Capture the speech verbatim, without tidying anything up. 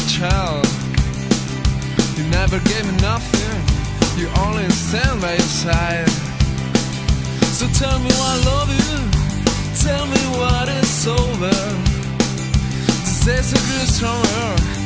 a child. You never gave me nothing, you only stand by your side. So tell me why I love you, tell me what it's over. This days are grew stronger,